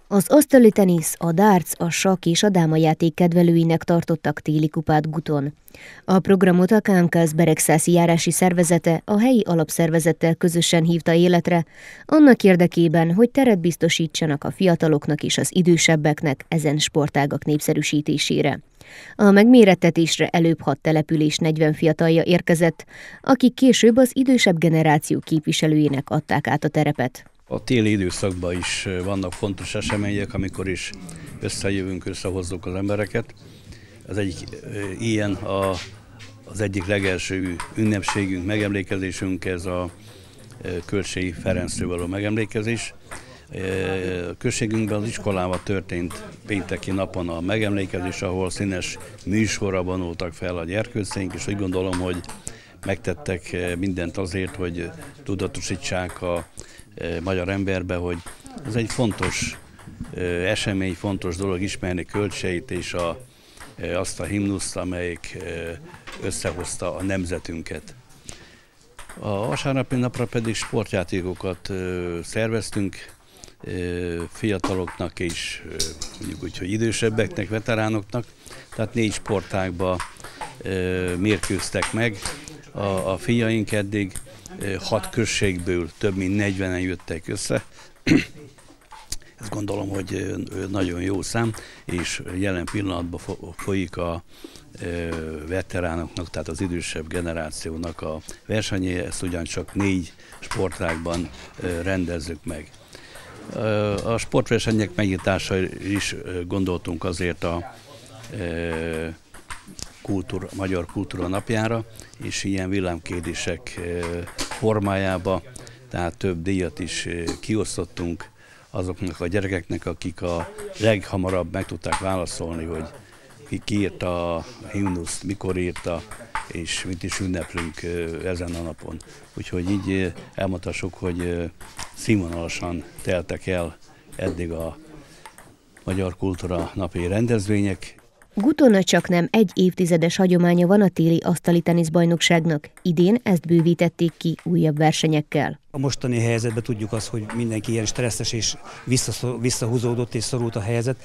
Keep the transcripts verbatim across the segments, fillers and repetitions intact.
Az asztali tenisz, a darts, a sakk és a dámajáték kedvelőinek tartottak téli kupát Guton. A programot a ká em ká es Beregszászi járási szervezete a helyi alapszervezettel közösen hívta életre, annak érdekében, hogy teret biztosítsanak a fiataloknak és az idősebbeknek ezen sportágak népszerűsítésére. A megmérettetésre előbb hat település negyven fiatalja érkezett, akik később az idősebb generáció képviselőjének adták át a terepet. A téli időszakban is vannak fontos események, amikor is összejövünk, összehozzuk az embereket. Az egyik ilyen a, az egyik legelső ünnepségünk, megemlékezésünk, ez a Kölcsey Ferencről való megemlékezés. A községünkben az iskolában történt pénteki napon a megemlékezés, ahol színes műsorra vonultak fel a gyerkőceink, és úgy gondolom, hogy megtettek mindent azért, hogy tudatosítsák a magyar emberbe, hogy ez egy fontos esemény, fontos dolog ismerni Kölcseyt és a, azt a himnuszt, amelyik összehozta a nemzetünket. A vasárnapi napra pedig sportjátékokat szerveztünk, fiataloknak és mondjuk úgy, hogy idősebbeknek, veteránoknak, tehát négy sportágba mérkőztek meg. A, a fiaink eddig hat községből több mint negyvenen jöttek össze. Ezt gondolom, hogy nagyon jó szám, és jelen pillanatban folyik a veteránoknak, tehát az idősebb generációnak a versenye, ezt ugyancsak négy sportágban rendezzük meg. A sportversenyek megnyitása is gondoltunk azért a kultúra, Magyar Kultúra Napjára, és ilyen villámkérdések formájába, tehát több díjat is kiosztottunk azoknak a gyerekeknek, akik a leghamarabb meg tudták válaszolni, hogy ki, ki írta a himnuszt, mikor írta, és mit is ünneplünk ezen a napon. Úgyhogy így elmondhassuk, hogy színvonalasan teltek el eddig a Magyar Kultúra Napi rendezvények. Guton csak nem egy évtizedes hagyománya van a téli asztali teniszbajnokságnak. Idén ezt bővítették ki újabb versenyekkel. A mostani helyzetben tudjuk azt, hogy mindenki ilyen stresszes és visszahúzódott és szorult a helyzet,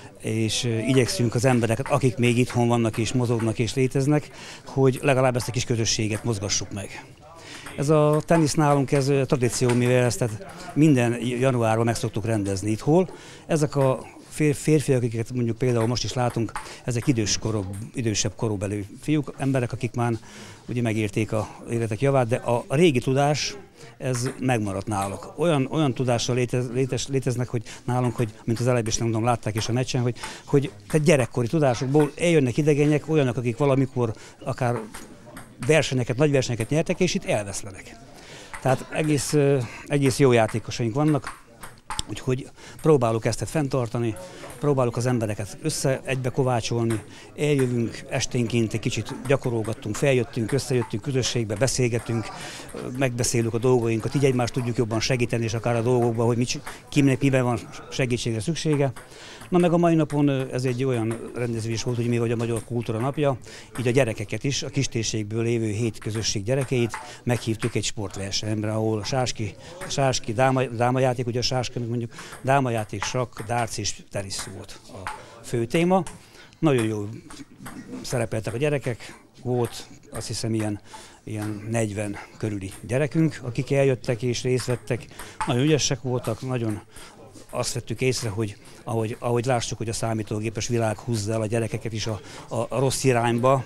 és igyekszünk az embereket, akik még itthon vannak és mozognak és léteznek, hogy legalább ezt a kis közösséget mozgassuk meg. Ez a tenisz nálunk ez tradíció, mivel ezt tehát minden januárban meg szoktuk rendezni itthon. Ezek a férfiak, akiket mondjuk például most is látunk, ezek idős korú, idősebb korúbeli fiúk, emberek, akik már ugye megérték a életek javát, de a, a régi tudás, ez megmaradt náluk. Olyan, olyan tudással létez, létez, léteznek, hogy nálunk, hogy, mint az előbb is nem tudom, látták is a meccsen, hogy, hogy tehát gyerekkori tudásokból eljönnek idegenek, olyanok, akik valamikor akár versenyeket, nagy versenyeket nyertek, és itt elveszlenek. Tehát egész, egész jó játékosaink vannak. Úgyhogy próbáljuk ezt fenntartani, próbáljuk az embereket össze egybe kovácsolni, eljövünk esténként, egy kicsit gyakorolgattunk, feljöttünk, összejöttünk közösségbe, beszélgetünk, megbeszéljük a dolgainkat, így egymást tudjuk jobban segíteni, és akár a dolgokban, hogy mit, kinek miben van segítségre szüksége. Na meg a mai napon ez egy olyan rendezvés volt, hogy mi vagy a Magyar Kultúra Napja, így a gyerekeket is, a kistérségből lévő hét közösség gyerekeit meghívtuk egy sportversenyre, ahol sáski, sáski dáma, dámajáték, ugye a sáski, mondjuk dámajáték, sakk, darts és tenisz volt a fő téma. Nagyon jól szerepeltek a gyerekek, volt azt hiszem ilyen, ilyen negyven körüli gyerekünk, akik eljöttek és részt vettek. Nagyon ügyesek voltak, nagyon azt vettük észre, hogy ahogy, ahogy lássuk, hogy a számítógépes világ húzza el a gyerekeket is a, a, a rossz irányba,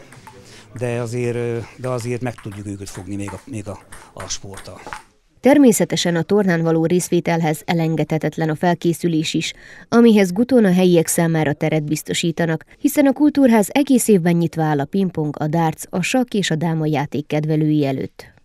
de azért, de azért meg tudjuk őket fogni még a, még a, a sporttal. Természetesen a tornán való részvételhez elengedhetetlen a felkészülés is, amihez Guton a helyiek számára teret biztosítanak, hiszen a kultúrház egész évben nyitva áll a pingpong, a darts, a sakk és a dámajáték kedvelői előtt.